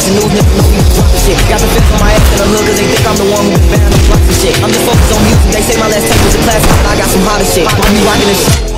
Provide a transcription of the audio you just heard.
watching news, niggas know we dropping shit. Got the fence on my ass in the hood, cause they think I'm the one who been banned and dropping shit. I'm just focused on music, they say my last tape was a classic, but I got some hotter shit. I'm rocking this shit.